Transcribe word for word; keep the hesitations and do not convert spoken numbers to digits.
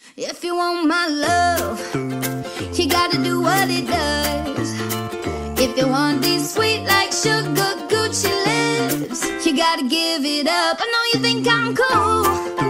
If you want my love, you gotta do what it does. If you want these sweet like sugar Gucci lips, you gotta give it up. I know you think I'm cool,